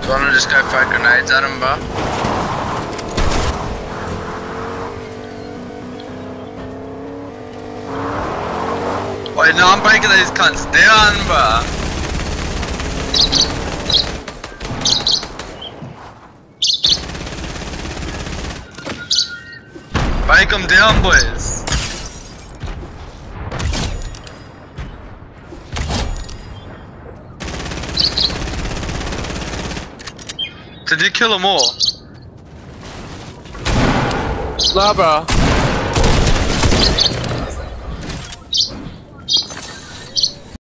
Do you wanna just go throw grenades at him, bro? Wait, no, I'm breaking these cunts down, bro. Break them down, boys. Did you kill them all? Nah, bro.